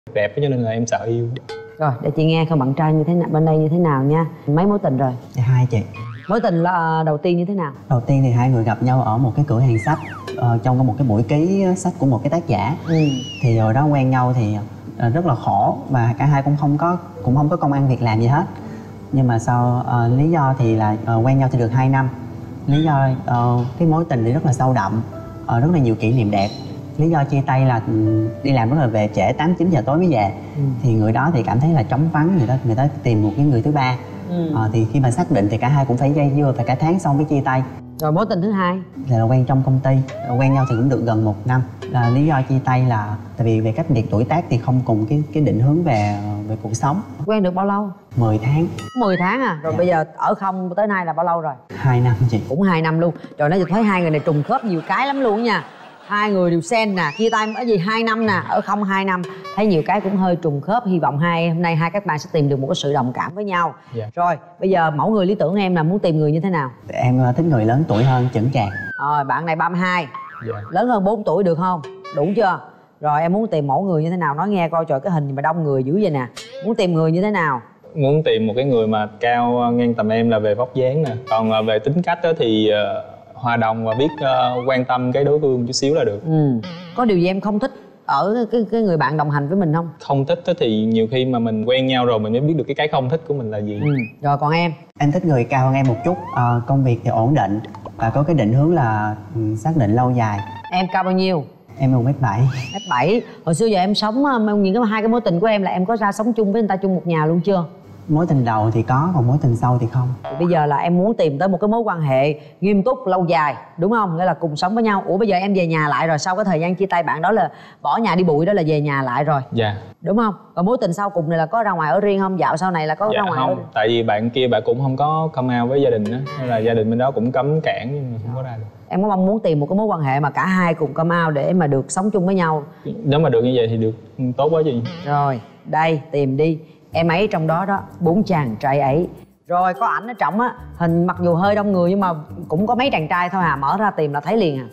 đẹp cho nên là em sợ yêu. Rồi để chị nghe coi bạn trai như thế nào, bên đây như thế nào nha. Mấy mối tình rồi? Dạ, 2 chị. Mối tình là đầu tiên như thế nào? Đầu tiên thì hai người gặp nhau ở một cái cửa hàng sách, trong một cái buổi ký sách của một cái tác giả. Thì rồi đó quen nhau thì rất là khổ và cả hai cũng không có công ăn việc làm gì hết. Nhưng mà sau lý do thì là quen nhau thì được 2 năm. Lý do cái mối tình thì rất là sâu đậm, rất là nhiều kỷ niệm đẹp. Lý do chia tay là đi làm rất là về trễ, 8-9 giờ tối mới về. Thì người đó thì cảm thấy là trống vắng, người ta tìm một cái người thứ ba. Thì khi mà xác định thì cả hai cũng phải dây dưa, phải cả tháng sau mới chia tay. Rồi mối tình thứ hai Là quen trong công ty, quen nhau thì cũng được gần 1 năm. Là lý do chia tay là tại vì về cách biệt tuổi tác thì không cùng cái định hướng về cuộc sống. Quen được bao lâu? 10 tháng. 10 tháng à? Rồi bây giờ ở không tới nay là bao lâu rồi? 2 năm chị. Cũng 2 năm luôn. Rồi nói thấy hai người này trùng khớp nhiều cái lắm luôn nha. Hai người đều sen nè, chia tay ở gì 2 năm nè, ở không 2 năm. Thấy nhiều cái cũng hơi trùng khớp. Hy vọng hôm nay hai các bạn sẽ tìm được một cái sự đồng cảm với nhau. Rồi bây giờ mẫu người lý tưởng em là muốn tìm người như thế nào? Em thích người lớn tuổi hơn, chững chạc. Rồi bạn này 32. Lớn hơn 4 tuổi được không? Đủ chưa? Rồi em muốn tìm mẫu người như thế nào? Nói nghe coi, trời cái hình gì mà đông người dữ vậy nè. Muốn tìm người như thế nào? Muốn tìm một cái người mà cao ngang tầm em là về vóc dáng nè. Còn về tính cách đó thì hòa đồng và biết quan tâm cái đối phương chút xíu là được. Có điều gì em không thích ở cái người bạn đồng hành với mình không? Không thích thì nhiều khi mà mình quen nhau rồi mình mới biết được cái không thích của mình là gì. Rồi còn em? Em thích người cao hơn em một chút, công việc thì ổn định và có cái định hướng là xác định lâu dài. Em cao bao nhiêu? Em 1m7. 1m7. Hồi xưa giờ em sống những hai cái mối tình của em là em có ra sống chung với người ta chung một nhà luôn chưa? Mối tình đầu thì có, còn mối tình sau thì không. Bây giờ là em muốn tìm tới một cái mối quan hệ nghiêm túc lâu dài, đúng không? Nghĩa là cùng sống với nhau. Ủa bây giờ em về nhà lại rồi, sau cái thời gian chia tay bạn đó là bỏ nhà đi bụi đó là về nhà lại rồi. Dạ. Đúng không? Còn mối tình sau cùng này là có ra ngoài ở riêng không? Dạo sau này là có ra ngoài không. ở riêng? Tại vì bạn kia bạn cũng không có come out với gia đình á, nên là gia đình bên đó cũng cấm cản nhưng mà không có ra được. Em có mong muốn tìm một cái mối quan hệ mà cả hai cùng come out để mà được sống chung với nhau? Nếu mà được như vậy thì được tốt quá chị. Rồi, đây tìm đi. Em ấy trong đó đó, 4 chàng trai ấy. Rồi có ảnh ở trọng á, hình mặc dù hơi đông người nhưng mà cũng có mấy chàng trai thôi à, mở ra tìm là thấy liền à.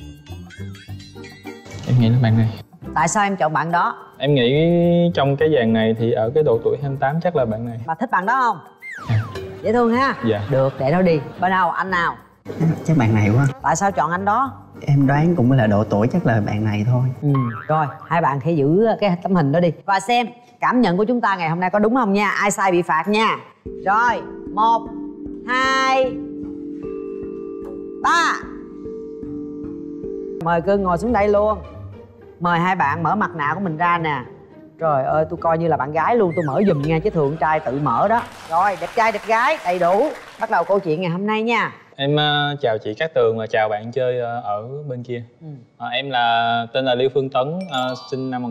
Em nghĩ là bạn này. Tại sao em chọn bạn đó? Em nghĩ trong cái dàn này thì ở cái độ tuổi 28 chắc là bạn này. Bà thích bạn đó không? Dễ thương ha? Dạ. Được, để nó đi. Bên nào, anh nào? Chắc bạn này quá. Tại sao chọn anh đó? Em đoán cũng là độ tuổi chắc là bạn này thôi. Rồi, hai bạn hãy giữ cái tấm hình đó đi và xem cảm nhận của chúng ta ngày hôm nay có đúng không nha. Ai sai bị phạt nha. Rồi, 1, 2, 3. Mời cưng ngồi xuống đây luôn. Mời hai bạn mở mặt nạ của mình ra nè. Trời ơi, tôi coi như là bạn gái luôn, tôi mở giùm nha chứ thường trai tự mở đó. Rồi, đẹp trai đẹp gái đầy đủ. Bắt đầu câu chuyện ngày hôm nay nha. Em chào chị Cát Tường và chào bạn chơi ở bên kia. Em là tên là Lưu Phương Tấn, sinh năm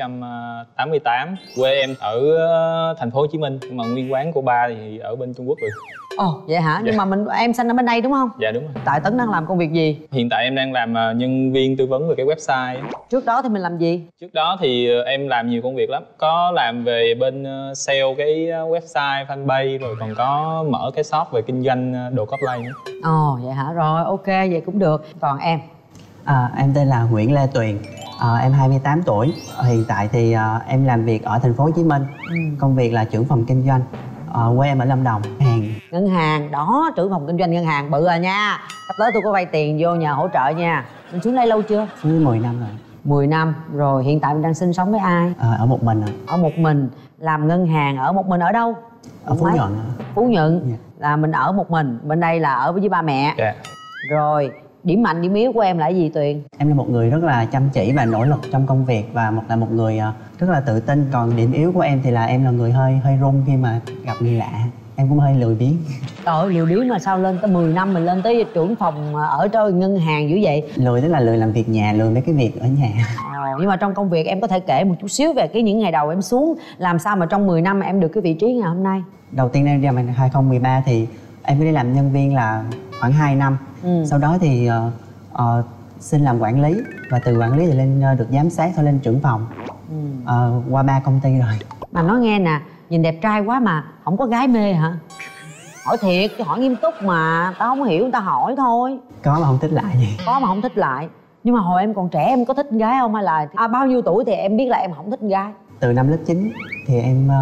1988. Quê em ở thành phố Hồ Chí Minh, nhưng mà nguyên quán của ba thì ở bên Trung Quốc rồi. Ồ, vậy hả? Nhưng mà em sinh ở bên đây đúng không? Dạ đúng rồi. Tại Tấn đang làm công việc gì? Hiện tại em đang làm nhân viên tư vấn về cái website. Trước đó thì mình làm gì? Trước đó thì em làm nhiều công việc lắm. Có làm về bên sale cái website, fanpage, rồi còn có mở cái shop về kinh doanh đồ cosplay nữa. Ồ, vậy hả? Rồi, ok, vậy cũng được. Còn em? Em tên là Nguyễn Lê Tuyền, em 28 tuổi. Hiện tại thì em làm việc ở thành phố Hồ Chí Minh. Công việc là trưởng phòng kinh doanh. Quê em ở Lâm Đồng. Ngân hàng, đó, trưởng phòng kinh doanh ngân hàng bự à nha. Sắp tới tôi có vay tiền vô nhờ hỗ trợ nha. Mình xuống đây lâu chưa? Xuống 10 năm rồi. 10 năm rồi, hiện tại mình đang sinh sống với ai? Ở một mình ạ. Ở một mình, làm ngân hàng ở một mình ở đâu? Ở Phú Nhuận. Phú Nhuận, là mình ở một mình, bên đây là ở với ba mẹ. Rồi, điểm mạnh điểm yếu của em là cái gì Tuyền? Em là một người rất là chăm chỉ và nỗ lực trong công việc và là một người rất là tự tin. Còn điểm yếu của em thì là em là người hơi run khi mà gặp người lạ. Em cũng hơi lười biếng. Trời ơi, lười biếng mà sao lên tới 10 năm mình lên tới trưởng phòng ở trên ngân hàng dữ vậy? Lười tức là lười làm việc nhà, lười mấy cái việc ở nhà. Nhưng mà trong công việc em có thể kể một chút xíu về những ngày đầu em xuống, làm sao mà trong 10 năm mà em được cái vị trí ngày hôm nay? Đầu tiên em ra năm 2013 thì em đi làm nhân viên là khoảng 2 năm. Sau đó thì xin làm quản lý và từ quản lý thì lên được giám sát, thôi lên trưởng phòng. Qua 3 công ty rồi. Mà nói nghe nè, nhìn đẹp trai quá mà không có gái mê hả? Hỏi thiệt, chứ hỏi nghiêm túc mà, tao không hiểu người ta hỏi thôi. Có mà không thích lại gì. Có mà không thích lại. Nhưng mà hồi em còn trẻ em có thích con gái không, hay là bao nhiêu tuổi thì em biết là em không thích con gái? Từ năm lớp 9 thì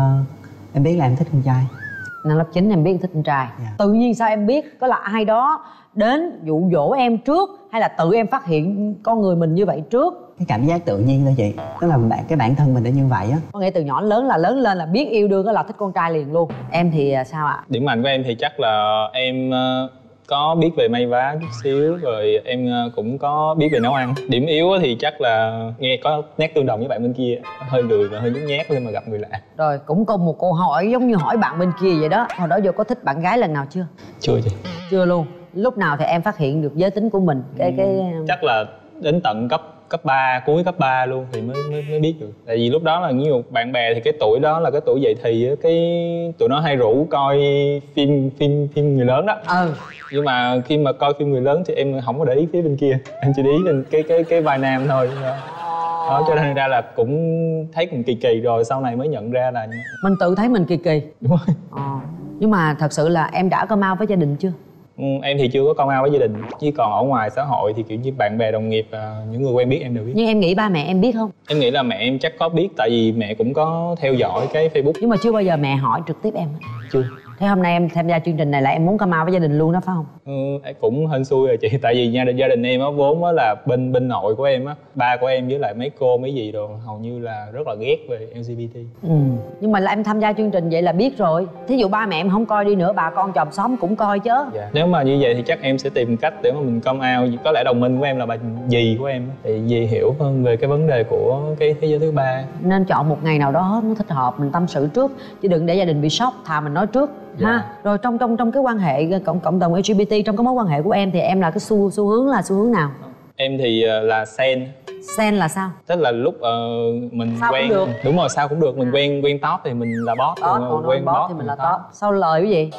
em biết là em thích con trai. Năm lớp 9 em biết thích con trai. Tự nhiên sao em biết? Có là ai đó đến dụ dỗ em trước hay là tự em phát hiện con người mình như vậy trước? Cái cảm giác tự nhiên thôi chị, tức là cái bản thân mình đã như vậy á. Có nghĩa từ nhỏ lớn lên là biết yêu đương, đó là thích con trai liền luôn. Em thì sao ạ? Điểm mạnh của em thì chắc là em có biết về may vá chút xíu, rồi em cũng có biết về nấu ăn. Điểm yếu thì chắc là nghe có nét tương đồng với bạn bên kia, hơi lười và hơi nhút nhát khi mà gặp người lạ. Rồi cũng có một câu hỏi giống như hỏi bạn bên kia vậy đó. Hồi đó giờ có thích bạn gái lần nào chưa? Chưa chị. Chưa luôn. Lúc nào thì em phát hiện được giới tính của mình? Chắc là đến tận cấp 3, cuối cấp 3 luôn thì mới biết được. Tại vì lúc đó là nhiều bạn bè thì cái tuổi đó là cái tuổi dậy thì á, cái tụi nó hay rủ coi phim người lớn đó. Nhưng mà khi mà coi phim người lớn thì em không có để ý phía bên kia, em chỉ để ý lên cái vai nam thôi. Đó, cho nên ra là cũng thấy cũng kỳ kỳ, rồi sau này mới nhận ra là mình tự thấy mình kỳ kỳ. Đúng rồi. Nhưng mà thật sự là em đã có mau với gia đình chưa? Em thì chưa có con ao với gia đình, chứ còn ở ngoài xã hội thì kiểu như bạn bè đồng nghiệp, những người quen biết em đều biết. Nhưng em nghĩ ba mẹ em biết không? Em nghĩ là mẹ em chắc có biết, tại vì mẹ cũng có theo dõi cái Facebook. Nhưng mà chưa bao giờ mẹ hỏi trực tiếp em? Chưa. Thế hôm nay em tham gia chương trình này là em muốn come out với gia đình luôn đó phải không? Cũng hên xui rồi chị, tại vì gia đình em á vốn á là bên nội của em á, ba của em với lại mấy cô mấy dì rồi hầu như là rất là ghét về LGBT. Nhưng mà là em tham gia chương trình vậy là biết rồi. Thí dụ ba mẹ em không coi đi nữa, bà con chòm xóm cũng coi chứ. Dạ. Nếu mà như vậy thì chắc em sẽ tìm cách để mà mình come out. Có lẽ đồng minh của em là bà dì của em, thì dì hiểu hơn về cái vấn đề của cái thế giới thứ ba. Nên chọn một ngày nào đó nó thích hợp, mình tâm sự trước, chứ đừng để gia đình bị sốc, thà mình nói trước. Ha. Rồi trong cái quan hệ cộng đồng LGBT, trong cái mối quan hệ của em thì em là cái xu hướng là xu hướng nào? Em thì là sen. Sen là sao? Tức là lúc mình sao quen cũng được. Đúng rồi, sao cũng được. Mình quen top thì mình là boss, còn quen boss thì mình là top. Sao lời cái gì?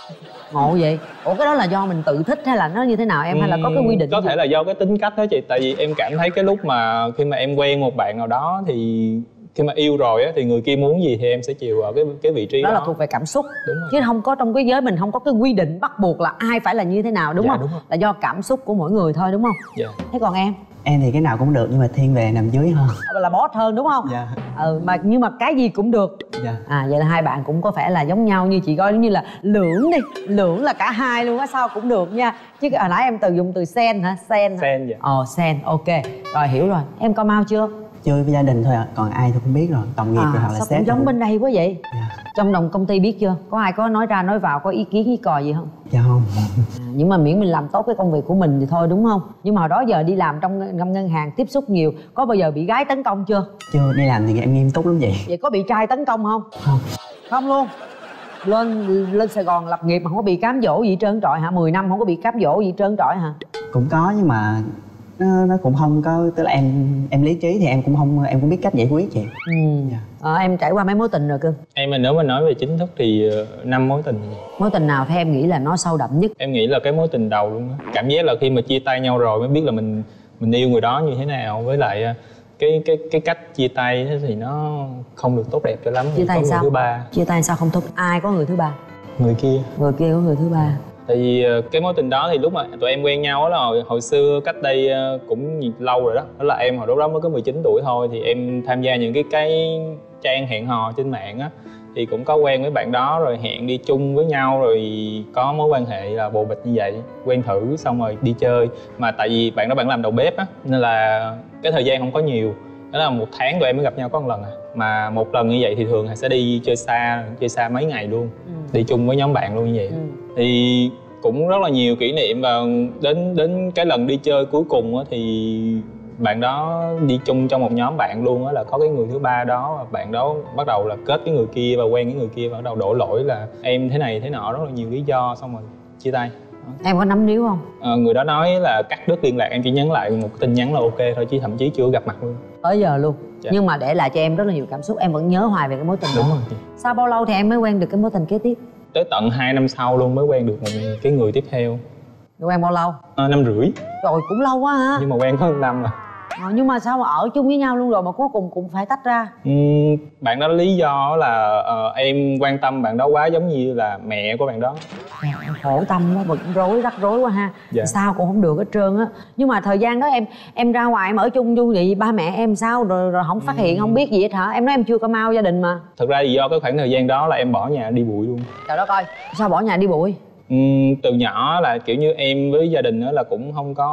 Ngộ vậy. Ủa cái đó là do mình tự thích hay là nó như thế nào em, hay là có cái quy định có gì? thể là do cái tính cách đó chị. Tại vì em cảm thấy cái lúc mà khi mà em quen một bạn nào đó thì khi mà yêu rồi á thì người kia muốn gì thì em sẽ chiều ở cái vị trí đó. Đó là thuộc về cảm xúc. Đúng rồi. Chứ không có trong cái giới mình không có cái quy định bắt buộc là ai phải là như thế nào, đúng không? Đúng rồi. Là do cảm xúc của mỗi người thôi, đúng không? Dạ. Thế còn em? Em thì cái nào cũng được nhưng mà thiên về nằm dưới hơn. Là boss hơn đúng không? Dạ. Nhưng mà cái gì cũng được. Dạ. Vậy là hai bạn cũng có vẻ là giống nhau, như chị coi giống như là lưỡng đi. Lưỡng là cả hai luôn á, sao cũng được nha. Chứ hồi nãy em dùng từ sen hả? Sen dạ. Sen, ok. Rồi hiểu rồi. Em có mau chưa? Chưa, với gia đình thôi ạ. Còn ai thì không biết rồi, đồng nghiệp rồi hoặc là sao sếp. cũng giống bên đây quá vậy? Dạ. Trong đồng công ty biết chưa? Có ai có nói ra nói vào, có ý kiến ý cò gì không? Dạ không. Nhưng mà miễn mình làm tốt cái công việc của mình thì thôi, đúng không? Nhưng mà hồi đó giờ đi làm trong ngân hàng tiếp xúc nhiều, có bao giờ bị gái tấn công chưa? Chưa, đi làm thì em nghiêm túc lắm vậy. Vậy có bị trai tấn công không? Không. Không luôn. Lên Sài Gòn lập nghiệp mà không có bị cám dỗ gì trơn trọi hả? 10 năm không có bị cám dỗ gì trơn trọi hả? Cũng có nhưng mà nó cũng không có, tức là em lý trí thì em cũng biết cách giải quyết chị. Dạ. Em trải qua mấy mối tình rồi cưng? Em nếu mà nói về chính thức thì 5 mối tình. Mối tình nào theo em nghĩ là nó sâu đậm nhất? Em nghĩ là cái mối tình đầu luôn á. Cảm giác là khi mà chia tay nhau rồi mới biết là mình yêu người đó như thế nào, với lại cái cách chia tay thì nó không được tốt đẹp cho lắm. Chia tay sao? Người thứ ba. Chia tay sao không tốt? Ai có người thứ ba? Người kia có người thứ ba. Tại vì cái mối tình đó thì lúc mà tụi em quen nhau đó là hồi xưa cách đây cũng lâu rồi đó. Đó là em hồi lúc đó mới có 19 tuổi thôi, thì em tham gia những cái trang hẹn hò trên mạng á, thì cũng có quen với bạn đó rồi hẹn đi chung với nhau, rồi có mối quan hệ là bồ bịch như vậy, quen thử xong rồi đi chơi. Mà tại vì bạn đó bạn làm đầu bếp á nên là cái thời gian không có nhiều, đó là 1 tháng tụi em mới gặp nhau có 1 lần à. Mà 1 lần như vậy thì thường sẽ đi chơi xa mấy ngày luôn, đi chung với nhóm bạn luôn như vậy. Thì cũng rất là nhiều kỷ niệm, và đến cái lần đi chơi cuối cùng á thì bạn đó đi chung trong một nhóm bạn luôn á, là có cái người thứ ba đó, và bạn đó bắt đầu là kết cái người kia và quen cái người kia, và bắt đầu đổ lỗi là em thế này thế nọ, rất là nhiều lý do, xong rồi chia tay. Em có nắm níu không? Người đó nói là cắt đứt liên lạc, em chỉ nhắn lại một tin nhắn là ok thôi, chứ thậm chí chưa gặp mặt luôn tới giờ luôn. Dạ. Nhưng mà để lại cho em rất là nhiều cảm xúc, em vẫn nhớ hoài về cái mối tình đó. Đúng rồi. Sau bao lâu thì em mới quen được cái mối tình kế tiếp? Tới tận 2 năm sau luôn mới quen được một cái người tiếp theo. Quen bao lâu? 5 năm rưỡi. Trời cũng lâu quá ha. Nhưng mà quen có 1 năm rồi. Nhưng mà sao mà ở chung với nhau luôn rồi mà cuối cùng cũng phải tách ra? Bạn đó lý do là em quan tâm bạn đó quá, giống như là mẹ của bạn đó. Khổ tâm quá, bực rối, rắc rối quá ha. Dạ. Sao cũng không được hết trơn á. Nhưng mà thời gian đó em ra ngoài em ở chung như vậy, ba mẹ em sao rồi không phát hiện, không biết gì hết hả? Em nói em chưa come out gia đình mà. Thật ra thì do cái khoảng thời gian đó là em bỏ nhà đi bụi luôn. Trời đất ơi, sao bỏ nhà đi bụi? Từ nhỏ là kiểu như em với gia đình đó là cũng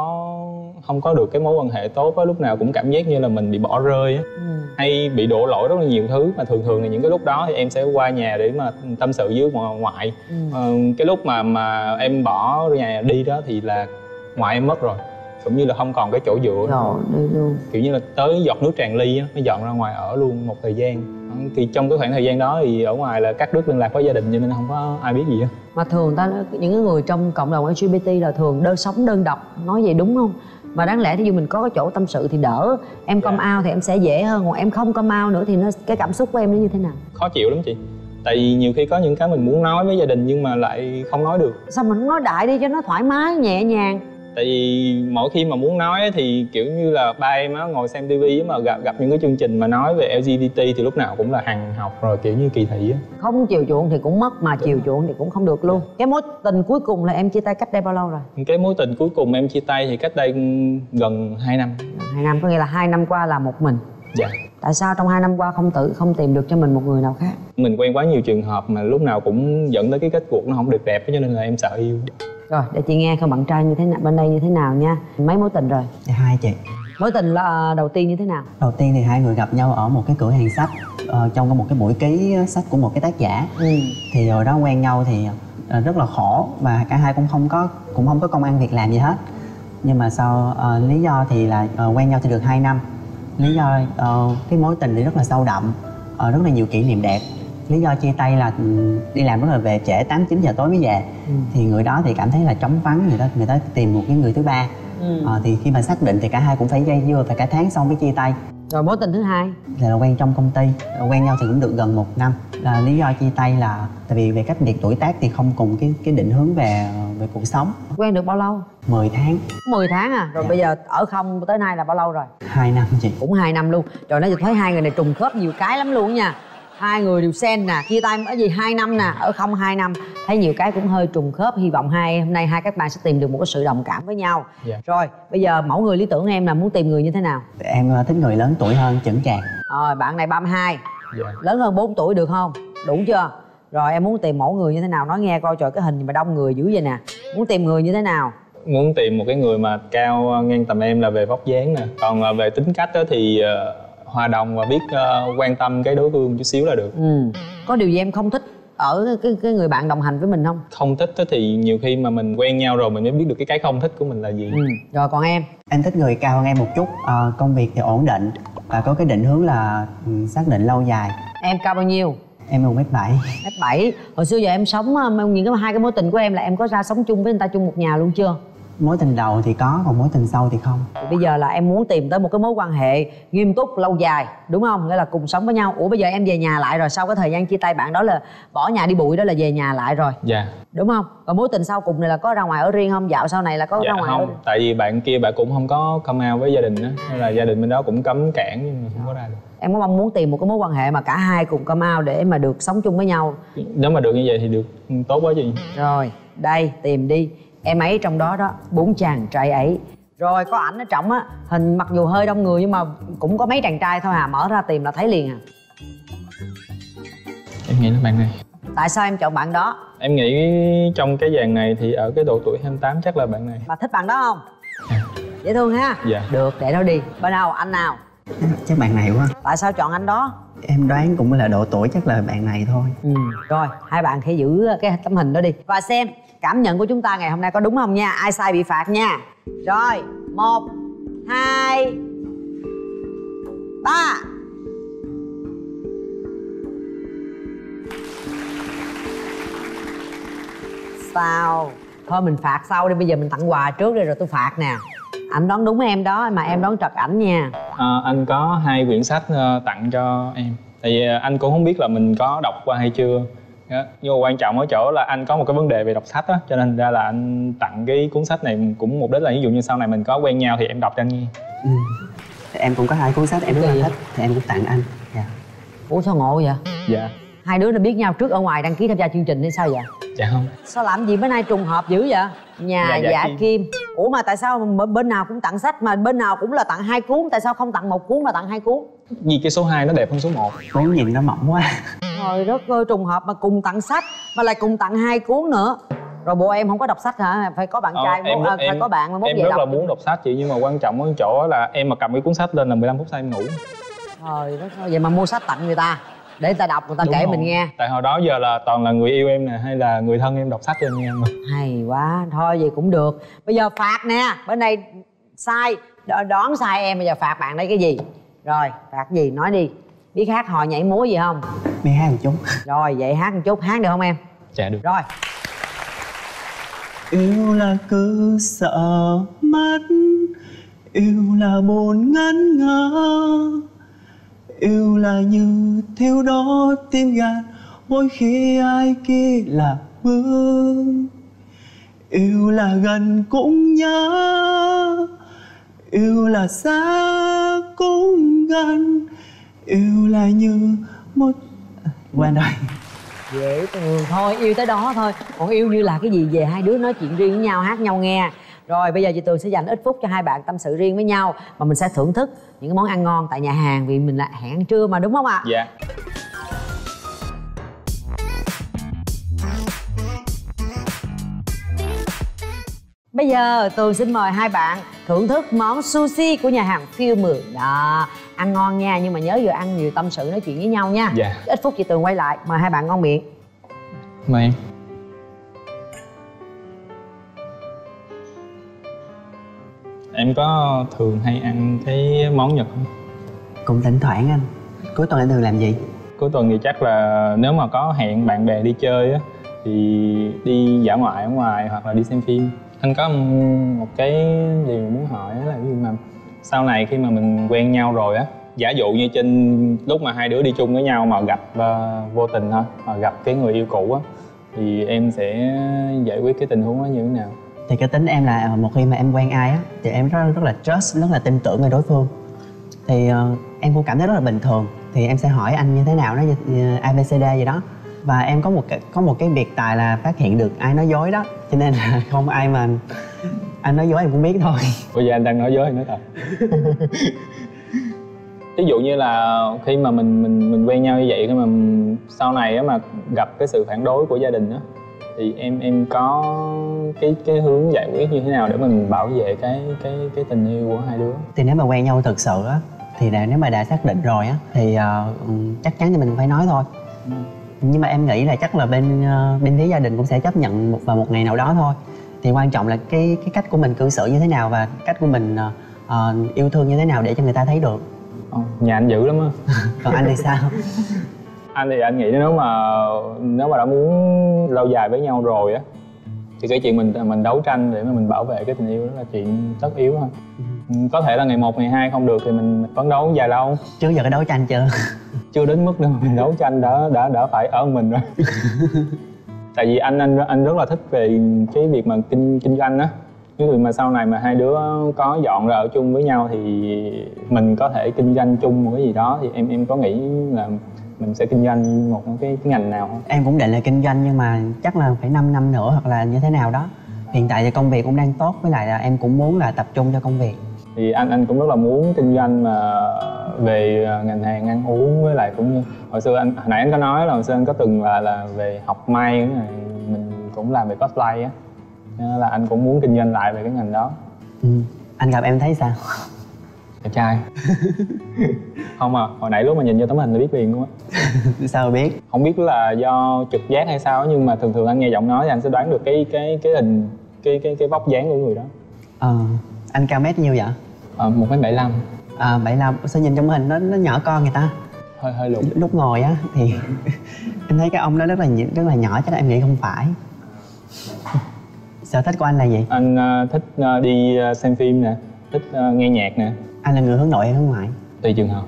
không có được cái mối quan hệ tốt á, lúc nào cũng cảm giác như là mình bị bỏ rơi á. Hay bị đổ lỗi rất là nhiều thứ, mà thường là những cái lúc đó thì em sẽ qua nhà để mà tâm sự với ngoại. Cái lúc mà em bỏ nhà đi đó thì là ngoại em mất rồi, cũng như là không còn cái chỗ dựa luôn. Kiểu như là tới giọt nước tràn ly á, mới dọn ra ngoài ở luôn một thời gian. Thì trong cái khoảng thời gian đó thì ở ngoài là cắt đứt liên lạc với gia đình, cho nên không có ai biết gì hết. Mà thường những người trong cộng đồng LGBT là thường sống đơn độc, nói vậy đúng không? Mà đáng lẽ thì mình có cái chỗ tâm sự thì đỡ. Em come out thì em sẽ dễ hơn, còn em không come out nữa thì cái cảm xúc của em nó như thế nào? Khó chịu lắm chị. Tại vì nhiều khi có những cái mình muốn nói với gia đình nhưng mà lại không nói được. Sao mình không nói đại đi cho nó thoải mái, nhẹ nhàng? Tại vì mỗi khi mà muốn nói thì kiểu như là ba em á ngồi xem tivi mà gặp những cái chương trình mà nói về LGBT thì lúc nào cũng là hằn học rồi, kiểu như kỳ thị á. Không chiều chuộng thì cũng mất, mà chiều chuộng thì cũng không được luôn. Cái mối tình cuối cùng là em chia tay cách đây bao lâu rồi? Cái mối tình cuối cùng em chia tay thì cách đây gần 2 năm. 2 năm có nghĩa là 2 năm qua là một mình. Dạ. Tại sao trong 2 năm qua không tìm được cho mình một người nào khác? Mình quen quá nhiều trường hợp mà lúc nào cũng dẫn tới cái kết cuộc nó không được đẹp, cho nên là em sợ yêu. Rồi để chị nghe coi bạn trai như thế nào, bên đây như thế nào nha. Mấy mối tình rồi? Dạ 2 chị. Mối tình là đầu tiên như thế nào? Đầu tiên thì hai người gặp nhau ở một cái cửa hàng sách, trong một cái buổi ký sách của một cái tác giả. Thì rồi đó quen nhau thì rất là khổ, và cả hai cũng không có công ăn việc làm gì hết. Nhưng mà sau lý do thì là quen nhau thì được 2 năm. Lý do cái mối tình thì rất là sâu đậm, rất là nhiều kỷ niệm đẹp. Lý do chia tay là đi làm rất là về trễ, 8-9 giờ tối mới về. Thì người đó thì cảm thấy là trống vắng, người ta tìm một cái người thứ ba. Thì khi mà xác định thì cả hai cũng phải dây dưa, phải cả tháng xong mới chia tay. Rồi mối tình thứ hai là quen trong công ty, quen nhau thì cũng được gần 1 năm. Là lý do chia tay là tại vì về cách biệt tuổi tác thì không cùng cái định hướng về cuộc sống. Quen được bao lâu? 10 tháng. 10 tháng à? Rồi bây giờ ở không tới nay là bao lâu rồi? 2 năm chị. Cũng 2 năm luôn. Trời, nói thấy hai người này trùng khớp nhiều cái lắm luôn nha. Hai người đều sen nè, chia tay ở 2 năm nè, ở không 2 năm. Thấy nhiều cái cũng hơi trùng khớp. Hy vọng hôm nay hai các bạn sẽ tìm được một cái sự đồng cảm với nhau. Rồi, bây giờ mẫu người lý tưởng em là muốn tìm người như thế nào? Em thích người lớn tuổi hơn, chững chạc. Rồi, bạn này 32. Lớn hơn 4 tuổi được không? Đủ chưa? Rồi, em muốn tìm mẫu người như thế nào? Nói nghe coi, trời cái hình mà đông người dữ vậy nè. Muốn tìm người như thế nào? Muốn tìm một cái người mà cao ngang tầm em là về vóc dáng nè. Còn về tính cách thì hòa đồng và biết quan tâm cái đối phương chút xíu là được. Có điều gì em không thích ở cái người bạn đồng hành với mình không? Không thích thì nhiều khi mà mình quen nhau rồi mình mới biết được cái không thích của mình là gì. Rồi còn em? Em thích người cao hơn em một chút, công việc thì ổn định và có cái định hướng là xác định lâu dài. Em cao bao nhiêu? Em 1m7. 1m7. Hồi xưa giờ em sống những hai cái mối tình của em là em có ra sống chung với người ta chung một nhà luôn chưa? Mối tình đầu thì có, còn mối tình sau thì không. Thì bây giờ là em muốn tìm tới một cái mối quan hệ nghiêm túc lâu dài, đúng không? Nghĩa là cùng sống với nhau. Ủa bây giờ em về nhà lại rồi, sau cái thời gian chia tay bạn đó là bỏ nhà đi bụi đó là về nhà lại rồi. Dạ. Đúng không? Còn mối tình sau cùng này là có ra ngoài ở riêng không? Dạo sau này là có ra ngoài không. ở riêng. Tại vì bạn kia bạn cũng không có come out với gia đình á, nên là gia đình bên đó cũng cấm cản nhưng mà không có ra được. Em có mong muốn tìm một cái mối quan hệ mà cả hai cùng come out để mà được sống chung với nhau. Nếu mà được như vậy thì được tốt quá chị. Rồi, đây tìm đi. Em ấy trong đó đó, 4 chàng trai ấy. Rồi có ảnh ở trọng á, hình mặc dù hơi đông người nhưng mà cũng có mấy chàng trai thôi à, mở ra tìm là thấy liền à. Em nghĩ là bạn này. Tại sao em chọn bạn đó? Em nghĩ trong cái dàn này thì ở cái độ tuổi 28 chắc là bạn này. Bà thích bạn đó không? Dễ thương ha? Dạ. Được, để nó đi. Bên nào, anh nào? Chắc bạn này quá. Tại sao chọn anh đó? Em đoán cũng là độ tuổi chắc là bạn này thôi. Rồi, hai bạn hãy giữ cái tấm hình đó đi và xem cảm nhận của chúng ta ngày hôm nay có đúng không nha. Ai sai bị phạt nha. Rồi, 1, 2, 3. Sao? Thôi mình phạt sau đi, bây giờ mình tặng quà trước đi rồi tôi phạt nè. Anh đoán đúng em đó mà em đoán trật ảnh nha. Anh có 2 quyển sách tặng cho em. Tại vì anh cũng không biết là mình có đọc qua hay chưa. Nhưng mà quan trọng ở chỗ là anh có một cái vấn đề về đọc sách á, cho nên ra là anh tặng cái cuốn sách này cũng mục đích là ví dụ như sau này mình có quen nhau thì em đọc cho anh nghe. em cũng có 2 cuốn sách em rất là thích thì em cũng tặng anh. Dạ. Ủa sao ngộ vậy? Dạ. Hai đứa đã biết nhau trước ở ngoài đăng ký tham gia chương trình hay sao vậy? Dạ không. Sao làm gì bữa nay trùng hợp dữ vậy? Nhà Dạ Kim. Ủa mà tại sao bên nào cũng tặng sách mà bên nào cũng là tặng 2 cuốn, tại sao không tặng 1 cuốn mà tặng 2 cuốn? Vì cái số 2 nó đẹp hơn số 1. Cuốn nhìn nó mỏng quá. Trời đất ơi, trùng hợp mà cùng tặng sách mà lại cùng tặng 2 cuốn nữa. Rồi bộ em không có đọc sách hả? Phải có bạn trai, phải có bạn mà mốt em về rất đọc. là muốn đọc sách chị, nhưng mà quan trọng ở chỗ là em mà cầm cái cuốn sách lên là 15 phút sau em ngủ. Trời đất ơi, vậy mà mua sách tặng người ta để người ta đọc, người ta kể mình nghe. Tại hồi đó giờ là toàn là người yêu em nè hay là người thân em đọc sách cho em nghe mà. Hay quá, thôi vậy cũng được. Bây giờ phạt nè, bên đây sai, đoán sai em, bây giờ phạt bạn đây cái gì? Rồi, phạt gì? Nói đi. Biết hát hò nhảy múa gì không? Biết hát một chút. Rồi, vậy hát một chút, hát được không em? Dạ được. Rồi. Yêu là cứ sợ mất, yêu là buồn ngẩn ngơ, yêu là như theo đó tim gan mỗi khi ai kia là bước, yêu là gần cũng nhớ, yêu là xa cũng gần, yêu là như một... Quên rồi. Dễ thương thôi, yêu tới đó thôi. Còn yêu như là cái gì về hai đứa nói chuyện riêng với nhau, hát nhau nghe. Rồi bây giờ chị Tường sẽ dành ít phút cho hai bạn tâm sự riêng với nhau. Và mình sẽ thưởng thức những cái món ăn ngon tại nhà hàng, vì mình là hẹn ăn trưa mà, đúng không ạ? Dạ. Bây giờ Tường xin mời hai bạn thưởng thức món sushi của nhà hàng Phiêu Mường. Đó, ăn ngon nha, nhưng mà nhớ vừa ăn nhiều tâm sự nói chuyện với nhau nha. Dạ. Ít phút chị Tường quay lại, mời hai bạn ngon miệng. Mời em. Em có thường hay ăn cái món Nhật không? Cũng thỉnh thoảng anh. Cuối tuần anh thường làm gì? Cuối tuần thì chắc là nếu mà có hẹn bạn bè đi chơi á thì đi dã ngoại ở ngoài hoặc là đi xem phim. Anh có một cái gì muốn hỏi là ví dụ mà sau này khi mà mình quen nhau rồi á, giả dụ như trên lúc mà hai đứa đi chung với nhau mà gặp vô tình thôi, mà gặp cái người yêu cũ á, thì em sẽ giải quyết cái tình huống đó như thế nào? Thì cái tính em là một khi mà em quen ai á thì em rất là trust, rất là tin tưởng người đối phương. Thì em cũng cảm thấy rất là bình thường. Thì em sẽ hỏi anh như thế nào đó, như ABCD gì đó. Và em có một cái biệt tài là phát hiện được ai nói dối đó. Cho nên là không ai mà anh nói dối em cũng biết thôi. Bây giờ anh đang nói dối hay nói thật? Ví dụ như là khi mà mình quen nhau như vậy, khi mà sau này á mà gặp cái sự phản đối của gia đình á, thì em có cái hướng giải quyết như thế nào để mình bảo vệ cái tình yêu của hai đứa? Thì nếu mà quen nhau thực sự á, thì nếu mà đã xác định rồi á thì chắc chắn thì mình phải nói thôi. Nhưng mà em nghĩ là chắc là bên phía gia đình cũng sẽ chấp nhận vào một ngày nào đó thôi. Thì quan trọng là cái cách của mình cư xử như thế nào và cách của mình yêu thương như thế nào để cho người ta thấy được. Nhà anh dữ lắm á. Còn anh thì sao? Anh thì anh nghĩ nếu mà đã muốn lâu dài với nhau rồi á, thì cái chuyện mình đấu tranh để mà mình bảo vệ cái tình yêu đó là chuyện tất yếu thôi. Có thể là ngày 1, ngày 2 không được thì mình phấn đấu dài lâu. Trước giờ có đấu tranh chưa? Chưa đến mức đâu mà mình đấu tranh đã phải ở mình rồi. Tại vì anh rất là thích về cái việc mà kinh doanh á. Ví dụ mà sau này mà hai đứa có dọn ra ở chung với nhau thì mình có thể kinh doanh chung một cái gì đó, thì em có nghĩ là mình sẽ kinh doanh một cái ngành nào không? Em cũng định là kinh doanh, nhưng mà chắc là phải 5 năm nữa hoặc là như thế nào đó. Hiện tại thì công việc cũng đang tốt, với lại là em cũng muốn là tập trung cho công việc. Thì anh cũng rất là muốn kinh doanh mà về ngành hàng ăn uống, với lại cũng như hồi nãy anh có nói là hồi xưa anh có từng là về học may, mình cũng làm về cosplay á, nên là anh cũng muốn kinh doanh lại về cái ngành đó. Anh gặp em thấy sao? Đẹp trai. Không à, hồi nãy lúc mà nhìn vô tấm hình là biết liền luôn á. Sao biết? Không biết là do trực giác hay sao, nhưng mà thường anh nghe giọng nói thì anh sẽ đoán được cái hình, cái vóc dáng của người đó. Anh cao mét nhiêu vậy? 1m75. 75. Sao nhìn trong hình nó nhỏ con người ta? Hơi lùn. Lúc ngồi á thì em thấy cái ông đó rất là nhỏ, chắc là em nghĩ không phải. Sở thích của anh là gì? Anh thích đi xem phim nè, thích nghe nhạc nè. Anh là người hướng nội hay hướng ngoại? Tùy trường hợp.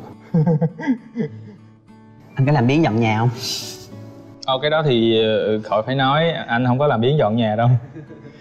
Anh có làm biếng dọn nhà không? Cái đó thì khỏi phải nói, anh không có làm biếng dọn nhà đâu.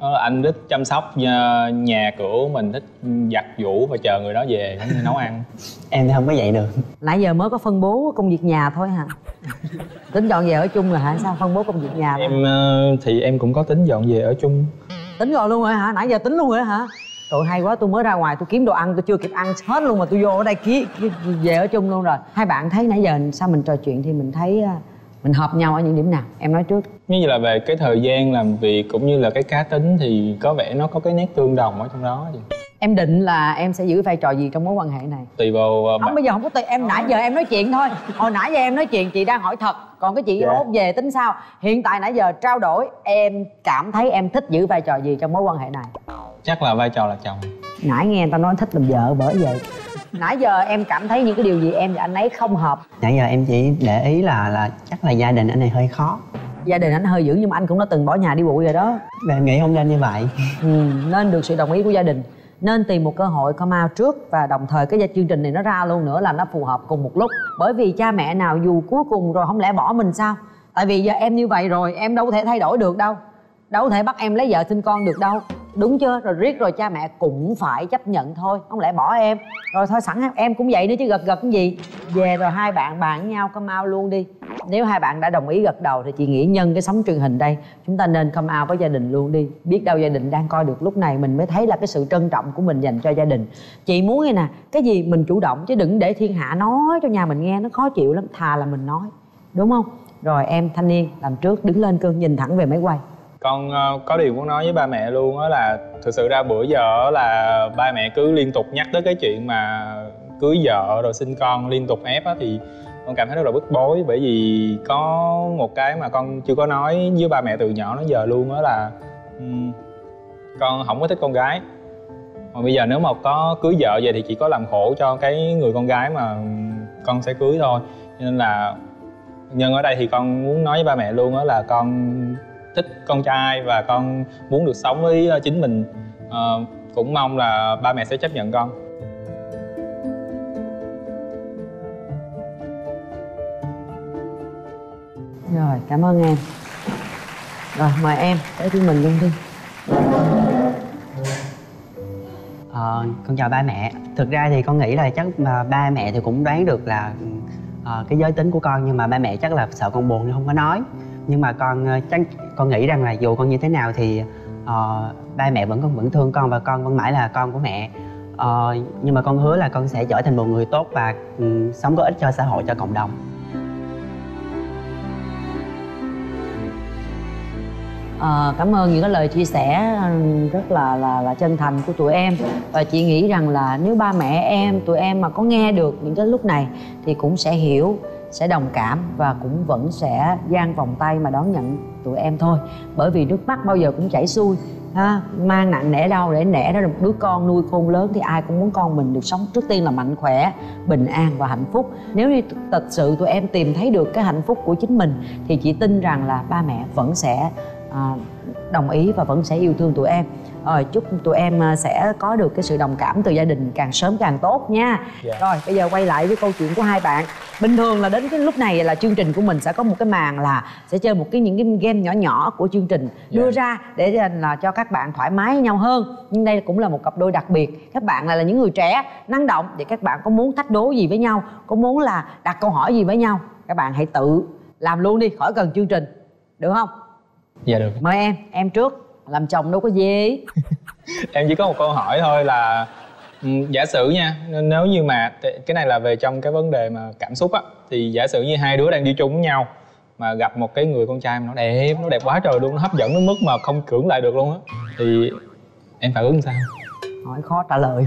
Đó là anh thích chăm sóc nhà cửa mình, thích giặt giũ và chờ người đó về nấu ăn. Em thì không có vậy được. Nãy giờ mới có phân bố công việc nhà thôi hả? Tính dọn về ở chung rồi hả? Sao phân bố công việc nhà? Em thì em cũng có tính dọn về ở chung. Tính rồi luôn rồi hả? Nãy giờ tính luôn rồi hả? Trời hay quá, tôi mới ra ngoài tôi kiếm đồ ăn tôi chưa kịp ăn hết luôn mà tôi vô ở đây về ở chung luôn rồi. Hai bạn thấy nãy giờ sao mình trò chuyện thì mình thấy mình hợp nhau ở những điểm nào? Em nói trước. Như là về cái thời gian làm việc cũng như là cái cá tính thì có vẻ nó có cái nét tương đồng ở trong đó. Em định là em sẽ giữ vai trò gì trong mối quan hệ này? Tùy vào không, bây giờ không có tùy em. Nãy giờ em nói chuyện thôi. Hồi nãy giờ em nói chuyện, chị đang hỏi thật. Còn cái chị hốt về tính sao? Hiện tại nãy giờ trao đổi, em cảm thấy em thích giữ vai trò gì trong mối quan hệ này? Chắc là vai trò là chồng. Nãy nghe người ta nói thích làm vợ bởi vậy. Nãy giờ em cảm thấy những cái điều gì em và anh ấy không hợp? Nãy giờ em chỉ để ý là chắc là gia đình anh này hơi khó. Gia đình anh hơi dữ nhưng mà anh cũng đã từng bỏ nhà đi bụi rồi đó. Và em nghĩ không nên như vậy. Nên được sự đồng ý của gia đình. Nên tìm một cơ hội come out trước. Và đồng thời cái chương trình này nó ra luôn nữa là nó phù hợp cùng một lúc. Bởi vì cha mẹ nào dù cuối cùng rồi không lẽ bỏ mình sao? Tại vì giờ em như vậy rồi em đâu có thể thay đổi được đâu. Đâu có thể bắt em lấy vợ sinh con được đâu. Đúng chưa? Rồi riết rồi cha mẹ cũng phải chấp nhận thôi. Không lẽ bỏ em. Rồi thôi sẵn em cũng vậy nữa chứ gật cái gì. Về rồi hai bạn bàn với nhau come out luôn đi. Nếu hai bạn đã đồng ý gật đầu thì chị nghĩ nhân cái sóng truyền hình đây chúng ta nên come out với gia đình luôn đi. Biết đâu gia đình đang coi được lúc này mình mới thấy là cái sự trân trọng của mình dành cho gia đình. Chị muốn nghe nè, cái gì mình chủ động chứ đừng để thiên hạ nói cho nhà mình nghe, nó khó chịu lắm. Thà là mình nói, đúng không? Rồi em thanh niên làm trước, đứng lên cương, nhìn thẳng về máy quay. Con có điều muốn nói với ba mẹ luôn đó là thực sự ra bữa giờ là ba mẹ cứ liên tục nhắc tới cái chuyện mà cưới vợ rồi sinh con, liên tục ép á, thì con cảm thấy rất là bức bối. Bởi vì có một cái mà con chưa có nói với ba mẹ từ nhỏ đến giờ luôn đó là con không có thích con gái. Mà bây giờ nếu mà có cưới vợ về thì chỉ có làm khổ cho cái người con gái mà con sẽ cưới thôi. Nên là nhân ở đây thì con muốn nói với ba mẹ luôn đó là con thích con trai và con muốn được sống với chính mình. Cũng mong là ba mẹ sẽ chấp nhận con. Rồi, cảm ơn em. Rồi, mời em tới với mình luôn đi. Con chào ba mẹ. Thực ra thì con nghĩ là chắc mà ba mẹ thì cũng đoán được là cái giới tính của con, nhưng mà ba mẹ chắc là sợ con buồn nên không có nói. Nhưng mà con nghĩ rằng là dù con như thế nào thì ba mẹ vẫn thương con và con vẫn mãi là con của mẹ. Nhưng mà con hứa là con sẽ trở thành một người tốt và sống có ích cho xã hội, cho cộng đồng. Cảm ơn những cái lời chia sẻ rất là chân thành của tụi em. Và chị nghĩ rằng là nếu ba mẹ em, tụi em mà có nghe được những cái lúc này thì cũng sẽ hiểu, sẽ đồng cảm và cũng vẫn sẽ dang vòng tay mà đón nhận tụi em thôi. Bởi vì nước mắt bao giờ cũng chảy xuôi ha. Mang nặng nể đau để nể ra một đứa con nuôi khôn lớn thì ai cũng muốn con mình được sống trước tiên là mạnh khỏe, bình an và hạnh phúc. Nếu như thật sự tụi em tìm thấy được cái hạnh phúc của chính mình thì chị tin rằng là ba mẹ vẫn sẽ đồng ý và vẫn sẽ yêu thương tụi em. Chúc tụi em sẽ có được cái sự đồng cảm từ gia đình càng sớm càng tốt nha. Rồi bây giờ quay lại với câu chuyện của hai bạn. Bình thường là đến cái lúc này là chương trình của mình sẽ có một cái màn là sẽ chơi những cái game nhỏ nhỏ của chương trình đưa ra để là cho các bạn thoải mái với nhau hơn. Nhưng đây cũng là một cặp đôi đặc biệt. Các bạn là những người trẻ năng động thì các bạn có muốn thách đố gì với nhau, có muốn là đặt câu hỏi gì với nhau, các bạn hãy tự làm luôn đi, khỏi cần chương trình, được không? Dạ được. Mời em trước. Làm chồng đâu có dễ. Em chỉ có một câu hỏi thôi là giả sử nha, nếu như mà cái này là về trong cái vấn đề mà cảm xúc á, thì giả sử như hai đứa đang đi chung với nhau mà gặp một cái người con trai mà nó đẹp quá trời luôn, nó hấp dẫn đến mức mà không cưỡng lại được luôn á, thì em phản ứng sao? Hỏi khó trả lời.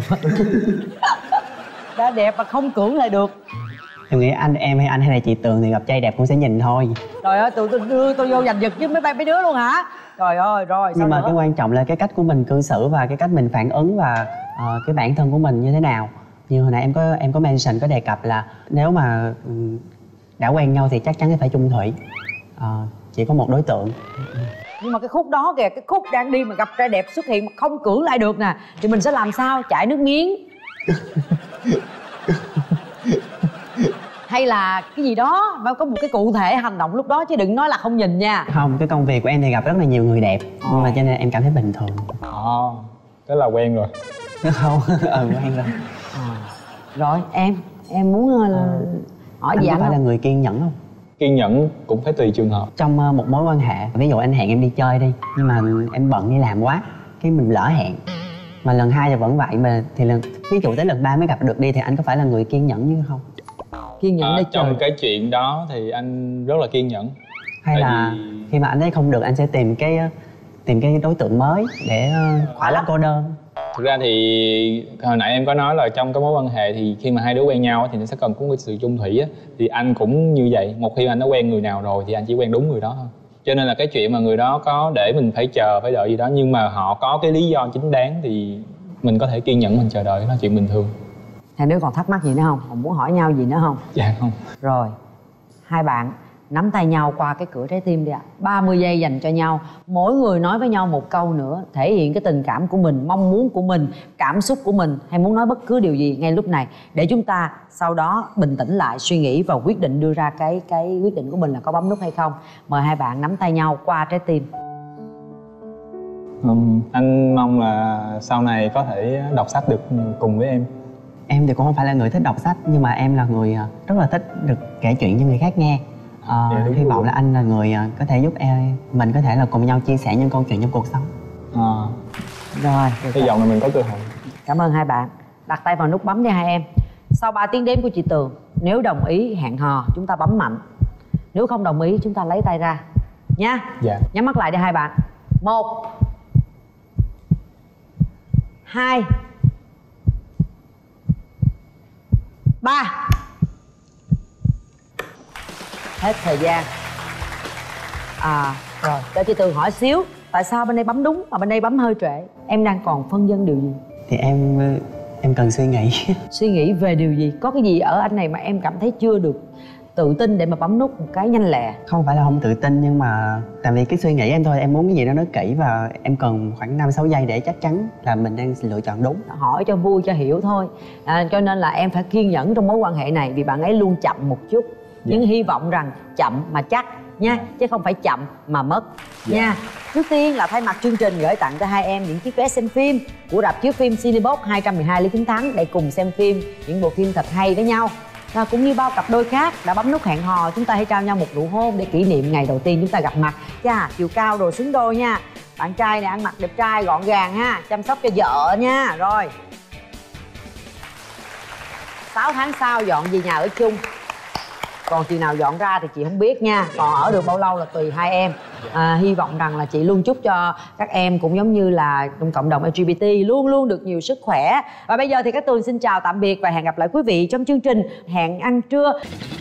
Đã đẹp mà không cưỡng lại được. Em nghĩ em hay anh hay là chị Tường thì gặp trai đẹp cũng sẽ nhìn thôi. Trời ơi, tôi đưa tôi vô giành giật với mấy đứa luôn hả? Trời ơi, rồi nhưng mà cái quan trọng là cái cách của mình cư xử và cái cách mình phản ứng và cái bản thân của mình như thế nào. Như hồi nãy em có mention, có đề cập là nếu mà đã quen nhau thì chắc chắn phải chung thủy, chỉ có một đối tượng. Nhưng mà cái khúc đó kìa, cái khúc đang đi mà gặp trai đẹp xuất hiện mà không cưỡng lại được nè, thì mình sẽ làm sao? Chảy nước miếng hay là cái gì đó, phải có một cái cụ thể hành động lúc đó chứ đừng nói là không nhìn nha. Không, cái công việc của em thì gặp rất là nhiều người đẹp nhưng mà cho nên em cảm thấy bình thường. Thế là quen rồi. Không, quen rồi. Rồi em muốn hỏi gì anh anh có phải không? là người kiên nhẫn không? Kiên nhẫn cũng phải tùy trường hợp. Trong một mối quan hệ, ví dụ anh hẹn em đi chơi đi, nhưng mà em bận đi làm quá, cái mình lỡ hẹn, mà lần 2 thì vẫn vậy, mà thì ví dụ tới lần 3 mới gặp được đi, thì anh có phải là người kiên nhẫn như không? Kiên nhẫn để chờ. Trong cái chuyện đó thì anh rất là kiên nhẫn. Hay là khi mà anh thấy không được, anh sẽ tìm cái đối tượng mới để khỏi lá cô đơn? Thực ra thì hồi nãy em có nói là trong cái mối quan hệ thì khi mà hai đứa quen nhau thì nó sẽ cần có một sự chung thủy á. Thì anh cũng như vậy, một khi anh đã quen người nào rồi thì anh chỉ quen đúng người đó thôi. Cho nên là cái chuyện mà người đó có để mình phải chờ, phải đợi gì đó, nhưng mà họ có cái lý do chính đáng thì mình có thể kiên nhẫn mình chờ đợi, đó là chuyện bình thường. Hai đứa còn thắc mắc gì nữa không? Còn muốn hỏi nhau gì nữa không? Dạ không. Rồi, hai bạn nắm tay nhau qua cái cửa trái tim đi ạ. 30 giây dành cho nhau. Mỗi người nói với nhau một câu nữa, thể hiện cái tình cảm của mình, mong muốn của mình, cảm xúc của mình, hay muốn nói bất cứ điều gì ngay lúc này, để chúng ta sau đó bình tĩnh lại, suy nghĩ và quyết định, đưa ra cái quyết định của mình là có bấm nút hay không. Mời hai bạn nắm tay nhau qua trái tim. Anh mong là sau này có thể đọc sách được cùng với em. Em thì cũng không phải là người thích đọc sách, nhưng mà em là người rất là thích được kể chuyện cho người khác nghe. Hy vọng là anh là người có thể giúp mình có thể là cùng nhau chia sẻ những câu chuyện trong cuộc sống. Rồi, hy vọng là mình có cơ hội. Cảm ơn hai bạn. Đặt tay vào nút bấm đi hai em. Sau 3 tiếng đếm của chị Tường, nếu đồng ý hẹn hò chúng ta bấm mạnh, nếu không đồng ý chúng ta lấy tay ra nha. Dạ. Nhắm mắt lại đi hai bạn. 1 2 3. Hết thời gian. Rồi, cho chị Tường hỏi xíu, tại sao bên đây bấm đúng mà bên đây bấm hơi trễ? Em đang còn phân vân điều gì? Thì em cần suy nghĩ. Suy nghĩ về điều gì? Có cái gì ở anh này mà em cảm thấy chưa được tự tin để mà bấm nút một cái nhanh lẹ? Không phải là không tự tin, nhưng mà tại vì cái suy nghĩ em thôi, em muốn cái gì đó nói kỹ và em cần khoảng 5-6 giây để chắc chắn là mình đang lựa chọn đúng. Hỏi cho vui cho hiểu thôi. Cho nên là em phải kiên nhẫn trong mối quan hệ này, vì bạn ấy luôn chậm một chút. Nhưng hy vọng rằng chậm mà chắc nha, chứ không phải chậm mà mất nha. Trước tiên là thay mặt chương trình gửi tặng cho hai em những chiếc vé xem phim của rạp chiếu phim Cinebox 212 Lý Chính Thắng để cùng xem phim, những bộ phim thật hay với nhau. Và cũng như bao cặp đôi khác đã bấm nút hẹn hò, chúng ta hãy trao nhau một nụ hôn để kỷ niệm ngày đầu tiên chúng ta gặp mặt. Chà, chiều cao đồ xứng đôi nha. Bạn trai này ăn mặc đẹp trai gọn gàng ha, chăm sóc cho vợ nha. Rồi 6 tháng sau dọn về nhà ở chung. Còn chị nào dọn ra thì chị không biết nha. Còn ở được bao lâu là tùy hai em. Hy vọng rằng là chị luôn chúc cho các em cũng giống như là trong cộng đồng LGBT luôn luôn được nhiều sức khỏe. Và bây giờ thì Cát Tường xin chào tạm biệt và hẹn gặp lại quý vị trong chương trình Hẹn Ăn Trưa.